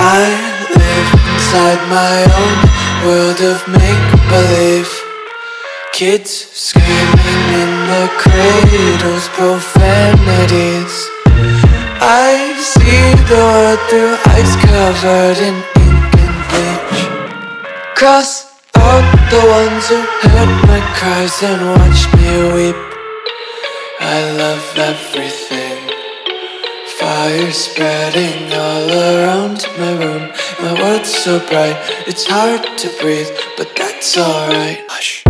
I live inside my own world of make-believe. Kids screaming in their cradles, profanities. I see the world through eyes covered in ink and bleach. Cross out the ones who heard my cries and watched me weep. I love everything. Fire spreading all around my room. My world's so bright, it's hard to breathe, but that's alright. Hush.